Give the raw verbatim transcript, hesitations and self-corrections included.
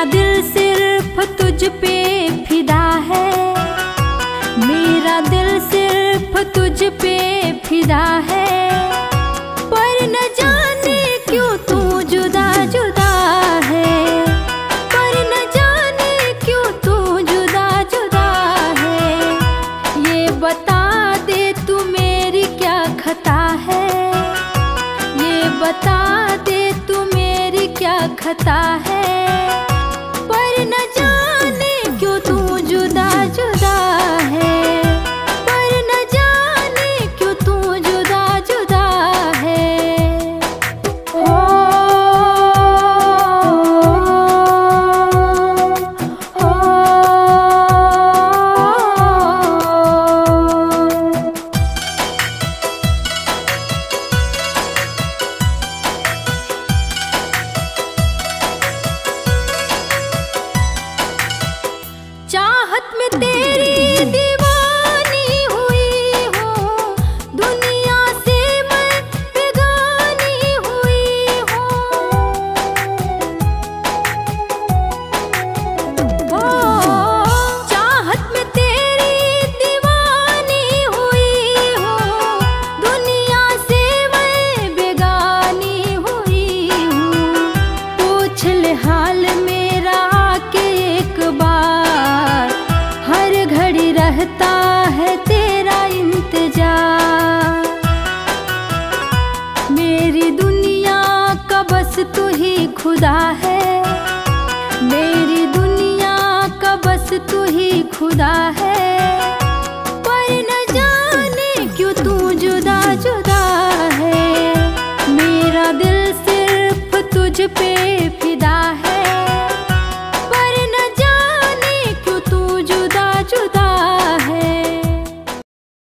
दिल सिर्फ तुझ पे फिदा है, मेरा दिल सिर्फ तुझ पे फिदा है। पर न जाने क्यों तू जुदा जुदा है, पर न जाने क्यों तू जुदा जुदा है। ये बता दे तू मेरी क्या खता है, ये बता दे तू मेरी क्या खता है। पर न जाने क्यों तू जुदा जुदा है, पर न जाने क्यों तू जुदा जुदा है। ओ, ओ, ओ, चाहत में तेरी दीवानी हुई हूँ, दुनिया से मैं बेगानी हुई हूँ। ओ, चाहत में तेरी दीवानी हुई हूँ, दुनिया से मैं बेगानी हुई हूँ। पूछ ले हाल मेरा के एक बार, हर घड़ी रहता है तेरा इंतजार। मेरी दुनिया का बस तू ही खुदा है,